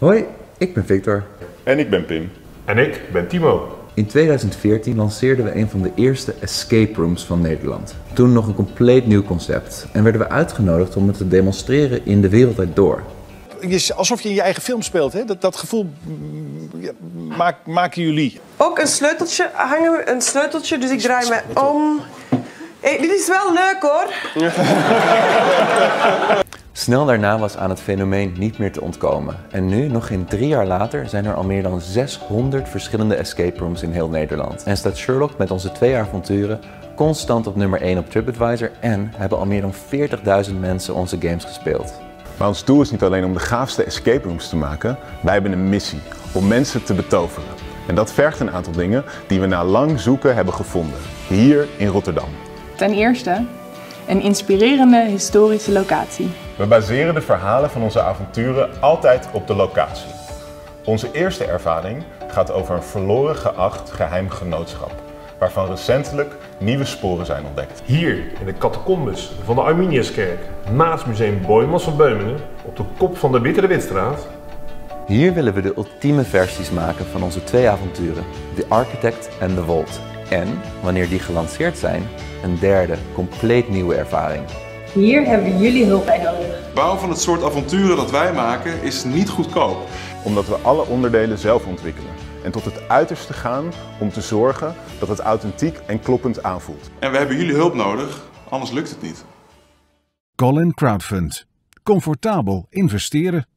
Hoi, ik ben Victor. En ik ben Pim. En ik ben Timo. In 2014 lanceerden we een van de eerste escape rooms van Nederland. Toen nog een compleet nieuw concept en werden we uitgenodigd om het te demonstreren in De Wereld Draait Door. Alsof je in je eigen film speelt, hè? Dat gevoel maken jullie. Ook een sleuteltje, hangen we een sleuteltje, dus ik draai me om. Hey, dit is wel leuk hoor. Snel daarna was aan het fenomeen niet meer te ontkomen. En nu, nog geen 3 jaar later, zijn er al meer dan 600 verschillende escape rooms in heel Nederland. En staat Sherlock met onze 2 avonturen constant op nummer 1 op TripAdvisor en hebben al meer dan 40.000 mensen onze games gespeeld. Maar ons doel is niet alleen om de gaafste escape rooms te maken, wij hebben een missie om mensen te betoveren. En dat vergt een aantal dingen die we na lang zoeken hebben gevonden, hier in Rotterdam. Ten eerste, een inspirerende historische locatie. We baseren de verhalen van onze avonturen altijd op de locatie. Onze eerste ervaring gaat over een verloren geacht geheim genootschap, waarvan recentelijk nieuwe sporen zijn ontdekt. Hier in de catacombes van de Arminiuskerk, naast museum Boijmans van Beumingen, op de kop van de Witte de Witstraat. Hier willen we de ultieme versies maken van onze 2 avonturen, The Architect en The Vault. En, wanneer die gelanceerd zijn, een derde, compleet nieuwe ervaring. Hier hebben we jullie hulp bij nodig. Het bouwen van het soort avonturen dat wij maken is niet goedkoop. Omdat we alle onderdelen zelf ontwikkelen en tot het uiterste gaan om te zorgen dat het authentiek en kloppend aanvoelt. En we hebben jullie hulp nodig, anders lukt het niet. Colin Crowdfund. Comfortabel investeren.